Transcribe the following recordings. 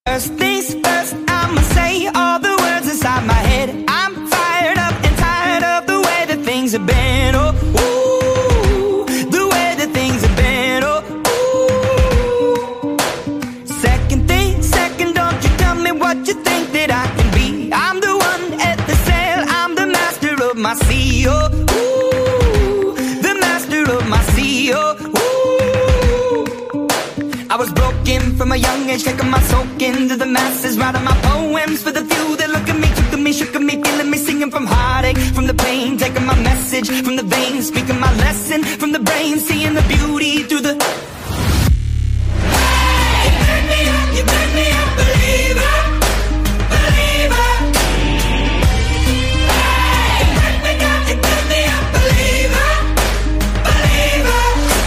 First things first, I'ma say all the words inside my head. I'm fired up and tired of the way that things have been. Oh, ooh, the way that things have been. Oh, ooh. Second thing, second, don't you tell me what you think that I can be. I'm the one at the sail, I'm the master of my sea. Oh, ooh, the master of my sea. Oh, I was broken from a young age, taking my soak into the masses, writing my poems for the few that look at me, took at me, shook at me, feeling me, singing from heartache, from the pain, taking my message from the veins, speaking my lesson from the brain, seeing the beauty through the... Hey, you burn me up, believer, believer. Hey, you burn me up, believer, believer.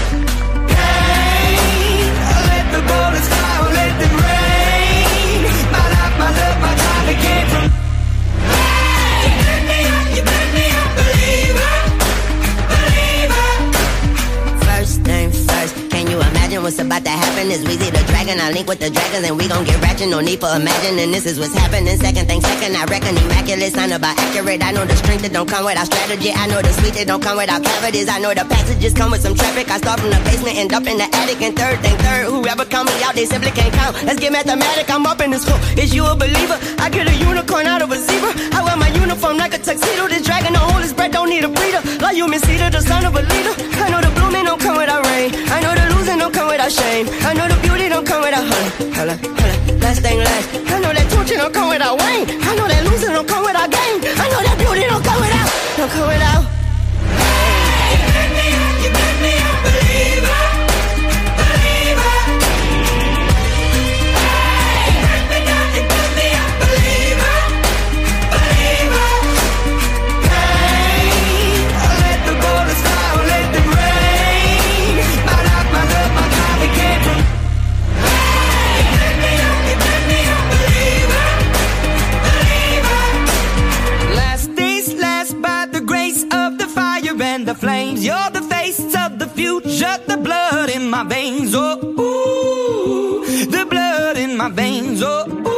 Bullets fly, let them rain. My life, my love, my time, it came from. Hey, you burn me up, believer, believer. First thing first, can you imagine what's about to happen? Is Weezy the dragon? I link with the dragons and we gon' get ratchet. No need for imagining, this is what's happening. Second thing second, I reckon immaculate, sign about accurate. I know the strength that don't come without strategy. I know the sweet that don't come without cavities. I know the passages come with some traffic. I start from the basement, end up in the attic. And third thing third, whoever count me out, they simply can't count. Let's get mathematic, I'm up in this hook. Is you a believer? I get a unicorn out of a zebra. I wear my uniform like a tuxedo. This dragon don't hold his breath, don't need a breather. Like you Miss Cedar, the son of a leader. I know the blooming don't come without rain. I know the losing don't come without shame. I know the beauty don't come without holla. Last thing last. I know that torture don't come without Wayne. I know that losing don't come without gain. I know that beauty don't come without. Hey, you burn me up, believer, believer. Hey, you burn me up, believer, believer. Hey, let the bullets fly, let them rain. My life, my love, my time, it came from. Hey, you burn me up, believer, believer. Last things last, by the grace of the fire and the flames. You're the face of the future, the blood in my veins. Oh, ooh, the blood in my veins. Oh, ooh.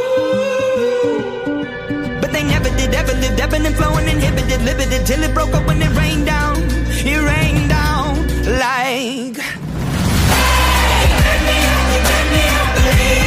But they never did, ever lived, ebbing and flowing, inhibited, limited, till it broke up when it rained down. It rained down like. Hey, you burn me up, believer.